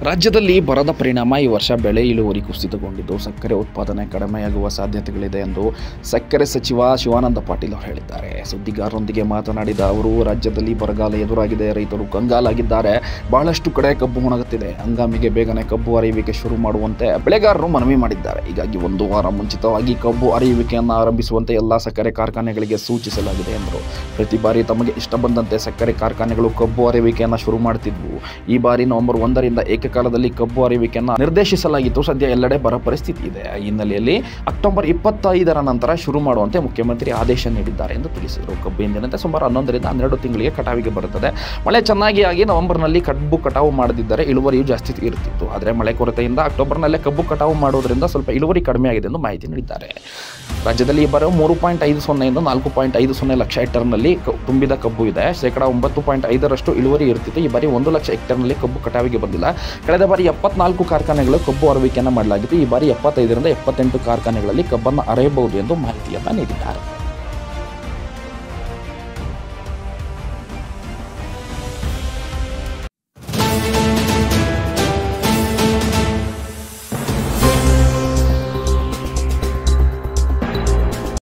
ರಾಜ್ಯದಲ್ಲಿ ಬರದ ಪರಿಣಾಮ ಈ ವರ್ಷ ಬೆಳೆ ಇಳುವರಿ ಕುಸಿತಗೊಂಡಿದ್ದು ಸಕ್ಕರೆ ಉತ್ಪಾದನೆ ಕಡಿಮೆಯಾಗುವ ಸಾಧ್ಯತೆಗಳಿದೆ ಎಂದು ಸಕ್ಕರೆ ಸಚಿವ ಶಿವಾನಂದ ಪಾಟೀಲ್ ಅವರು ಹೇಳಿದ್ದಾರೆ. ಸುದ್ದಿಗಾರರೊಂದಿಗೆ ಮಾತನಾಡಿದ ಅವರು, ರಾಜ್ಯದಲ್ಲಿ ಬರಗಾಲ ಎದುರಾಗಿದೆ, ರೈತರು ಕಂಗಾಲಾಗಿದ್ದಾರೆ, ಬಹಳಷ್ಟು ಕಡೆ ಕಬ್ಬು ಒಣಗುತ್ತಿದೆ, ಹಂಗಾಮಿಗೆ ಬೇಗನೆ ಕಬ್ಬು ಅರಿಯುವಿಕೆ ಶುರು ಮಾಡುವಂತೆ ಬೆಳೆಗಾರರು ಮನವಿ ಮಾಡಿದ್ದಾರೆ. ಹೀಗಾಗಿ ಒಂದು ವಾರ ಮುಂಚಿತವಾಗಿ ಕಬ್ಬು ಅರಿಯುವಿಕೆಯನ್ನು ಆರಂಭಿಸುವಂತೆ ಎಲ್ಲ ಸಕ್ಕರೆ ಕಾರ್ಖಾನೆಗಳಿಗೆ ಸೂಚಿಸಲಾಗಿದೆ ಎಂದರು. ಪ್ರತಿ ಬಾರಿ ತಮಗೆ ಇಷ್ಟ ಬಂದಂತೆ ಸಕ್ಕರೆ ಕಾರ್ಖಾನೆಗಳು ಕಬ್ಬು ಅರಿಯುವಿಕೆಯನ್ನು ಶುರು ಮಾಡುತ್ತಿದ್ವು. ಈ ಬಾರಿ ನವೆಂಬರ್ 1ರಿಂದ ಏಕಕಾಲದಲ್ಲಿ ಕಬ್ಬು ಅರಿಯುವಿಕೆಯನ್ನು ನಿರ್ದೇಶಿಸಲಾಗಿತ್ತು. ಸದ್ಯ ಎಲ್ಲೆಡೆ ಬರ ಪರಿಸ್ಥಿತಿ ಇದೆ. ಈ ಹಿನ್ನೆಲೆಯಲ್ಲಿ ಅಕ್ಟೋಬರ್ 25ರ ನಂತರ ಶುರು ಮಾಡುವಂತೆ ಮುಖ್ಯಮಂತ್ರಿ ಆದೇಶ ನೀಡಿದ್ದಾರೆ ಎಂದು ತಿಳಿಸಿದರು. ಕಬ್ಬು ಎಂದಿನಂತೆ ಸುಮಾರು 11ರಿಂದ 12 ತಿಂಗಳಿಗೆ ಕಟಾವಿಗೆ ಬರುತ್ತದೆ. ಮಳೆ ಚೆನ್ನಾಗಿ ಆಗಿ ನವೆಂಬರ್ನಲ್ಲಿ ಕಬ್ಬು ಕಟಾವು ಮಾಡದಿದ್ದರೆ ಇಳುವರಿಯು ಜಾಸ್ತಿ ಇರುತ್ತಿತ್ತು. ಆದರೆ ಮಳೆ ಕೊರತೆಯಿಂದ ಅಕ್ಟೋಬರ್ನಲ್ಲೇ ಕಬ್ಬು ಕಟಾವು ಮಾಡುವುದರಿಂದ ಸ್ವಲ್ಪ ಇಳುವರಿ ಕಡಿಮೆ ಆಗಿದೆ ಎಂದು ಮಾಹಿತಿ ನೀಡಿದ್ದಾರೆ. ರಾಜ್ಯದಲ್ಲಿ ಈ ಬಾರಿ 3.50 ಇಂದ 4.50 ಲಕ್ಷ ಹೆಕ್ಟರ್ನಲ್ಲಿ ತುಂಬಿದ ಕಬ್ಬು ಇದೆ. ಶೇಕಡಾ 9.5ರಷ್ಟು ಇಳುವರಿ ಇರುತ್ತಿತ್ತು. ಈ ಬಾರಿ 1 ಲಕ್ಷ ಹೆಕ್ಟರ್ನಲ್ಲಿ ಕಬ್ಬು ಕಟಾವಿಗೆ ಬಂದಿಲ್ಲ. ಕಳೆದ ಬಾರಿ 74 ಕಾರ್ಖಾನೆಗಳು ಕಬ್ಬು ಅರಿಯುವಿಕೆಯನ್ನು ಮಾಡಲಾಗಿತ್ತು. ಈ ಬಾರಿ 75ರಿಂದ 78 ಕಾರ್ಖಾನೆಗಳಲ್ಲಿ ಕಬ್ಬನ್ನು ಅರೆಯಬಹುದು ಎಂದು ಮಾಹಿತಿಯನ್ನು ನೀಡಿದ್ದಾರೆ.